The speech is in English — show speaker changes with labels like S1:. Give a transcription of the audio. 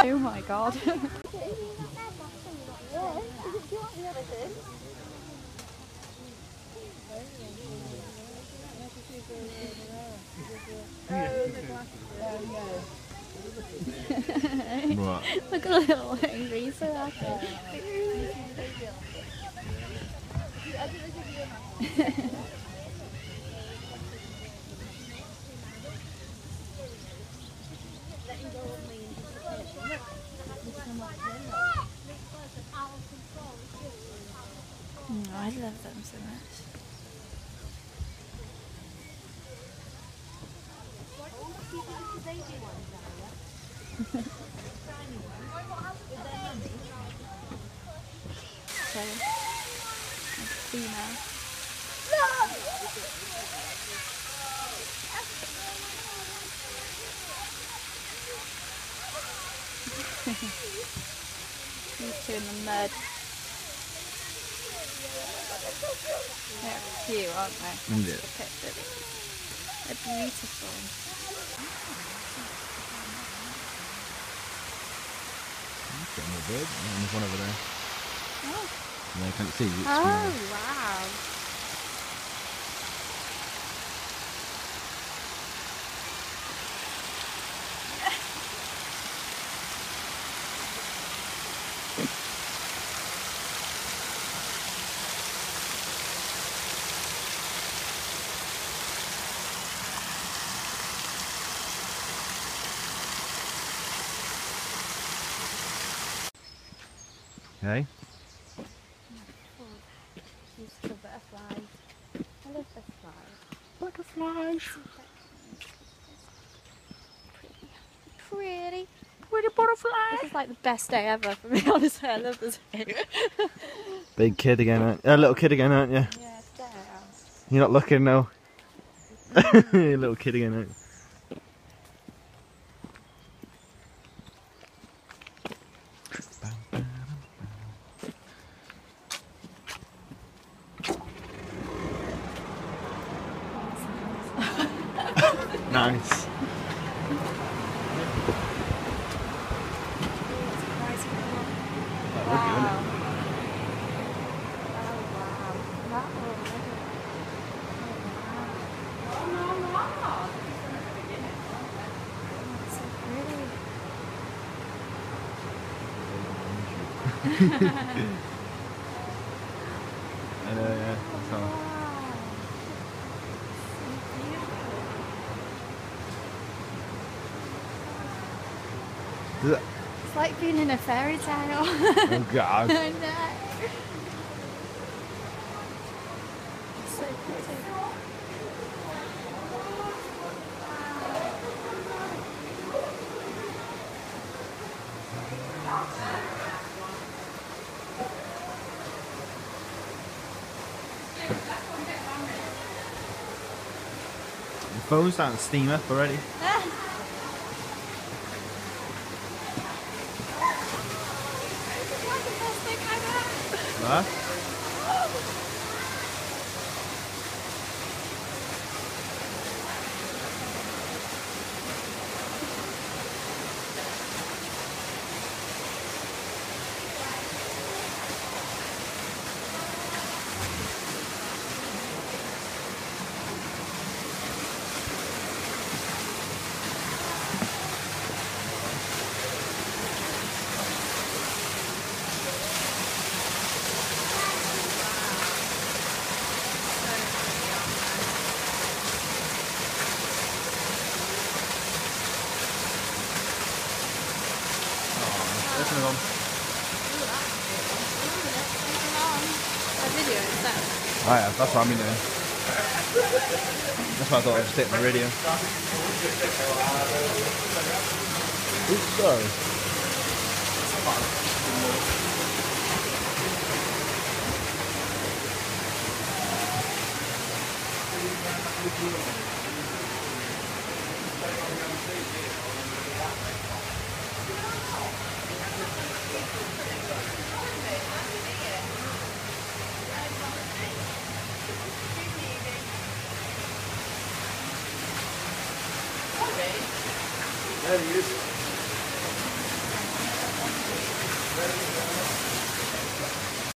S1: Oh my god.
S2: What?
S1: Look at the little angry circle. I love them so much. Okay. Female. These two in the mud. They're cute, aren't they?
S2: Yeah.
S1: The pictures. They're beautiful.
S2: Getting more birds. And there's one over there.
S1: Oh,
S2: Yeah, I can't see. It's
S1: wow.
S2: Okay.
S1: Beautiful butterflies. I love butterflies.
S2: Butterflies.
S1: Pretty.
S2: Pretty butterfly.
S1: This is like the best day ever for me, honestly. I love this day.
S2: Big kid again, aren't you? Little kid again, aren't you?
S1: Yeah, there.
S2: You're not looking now. Little kid again, aren't you? Nice. I know, yeah. That's all.
S1: It's like being in a fairy tale.
S2: Oh God.
S1: I know. It's so pretty.
S2: The phone's starting to steam up already. What? Listen to them. Oh yeah, that's what I've been doing. That's why I thought I'd just take the radio. Oops, sorry. There he is.